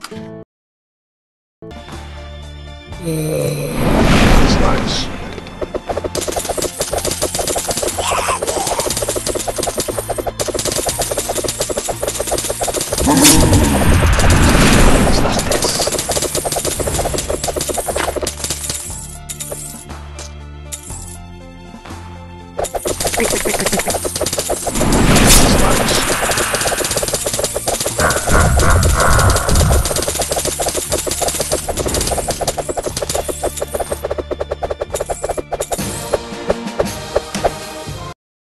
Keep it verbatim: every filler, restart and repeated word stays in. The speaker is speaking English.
That's nice. What's that this? Quick, quick, quick, quick, quick.